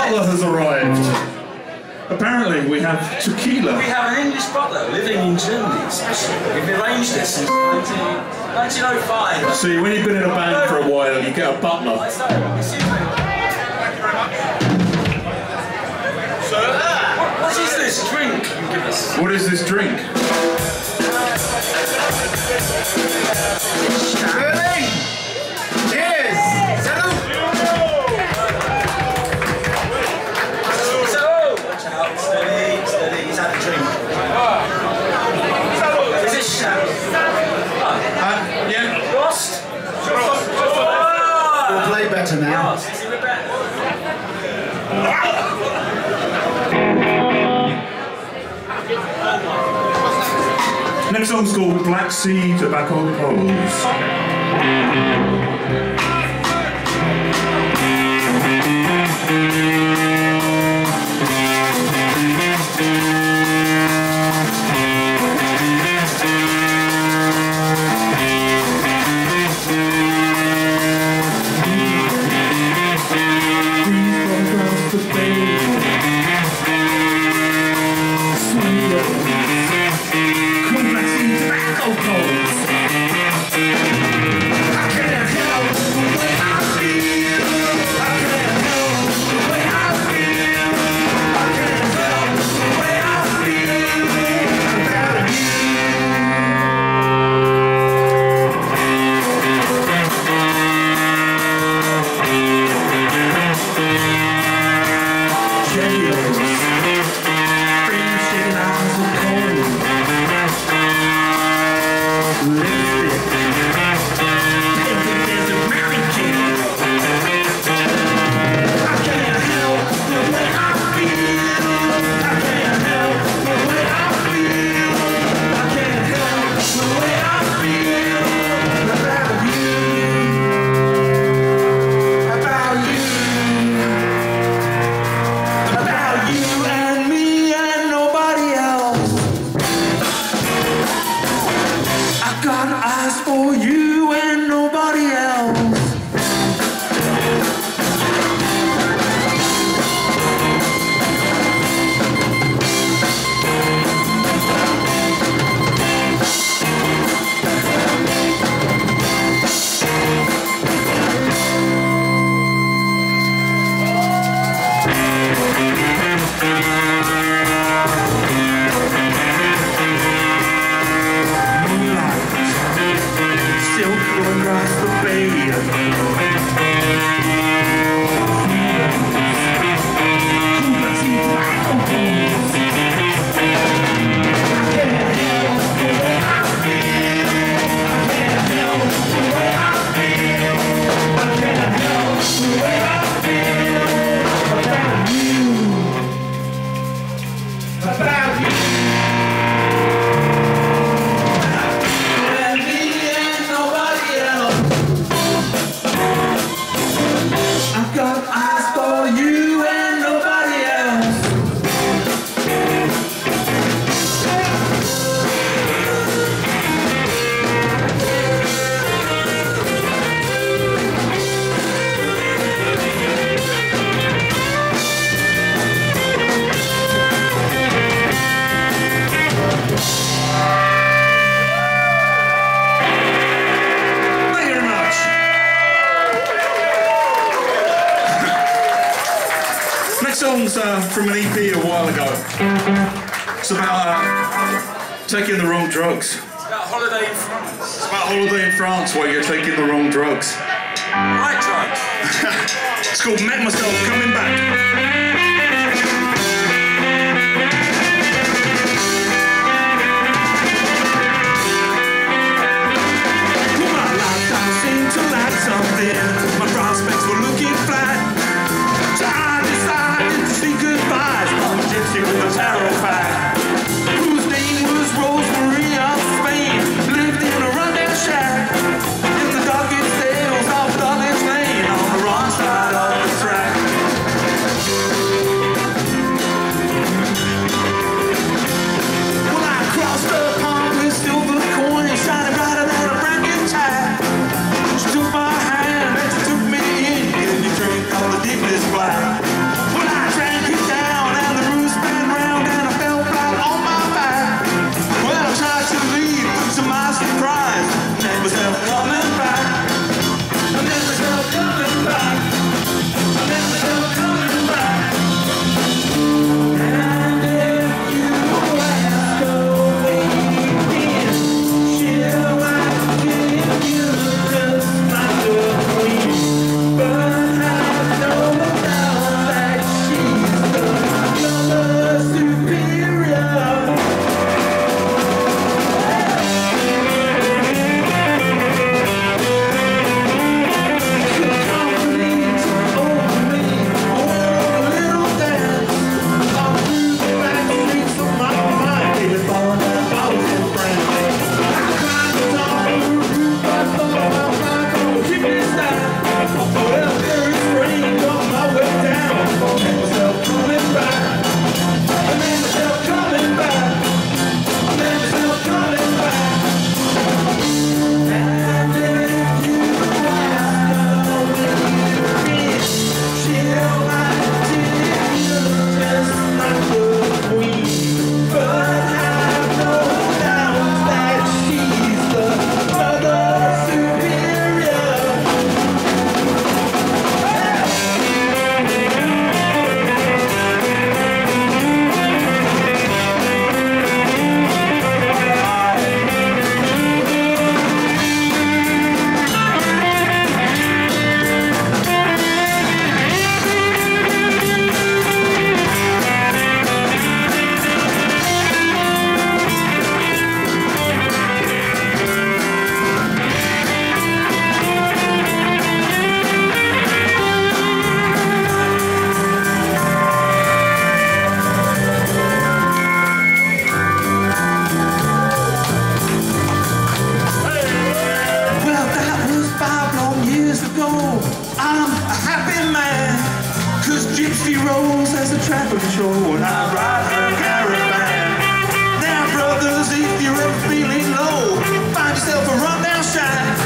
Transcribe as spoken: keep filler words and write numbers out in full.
butler has arrived. Apparently, we have tequila. We have an English butler living in Germany, especially. We've arranged this since nineteen oh five. See, when you've been in a band for a while, you get a butler. Excuse me. Thank you very much. So, what, what is this drink you give us? What is this drink? Ready? Cheers! Salute! So, watch out, steady, steady, he's had a drink. Is this shot? Uh, yeah. Lost? We'll play better now. Lost, is he a bit better? Next song's called Black Sea Tobacco Pose. Song's uh, from an E P a while ago. It's about uh, taking the wrong drugs. It's about holiday in France. It's about holiday in France while you're taking the wrong drugs. Right drugs. It's called Met Myself Coming Back. Something. My prospects were looking flat, so I decided to say goodbyes. One gypsy with a tarot pack, whose name was Rosemary of Spain, lived in a rundown shack in the darkest dales of Dulles Lane, on the wrong side of the track. go, I'm a happy man, cause Gypsy Rose has a traffic show and I ride her caravan. Now brothers, if you're ever feeling low, find yourself a rundown shine,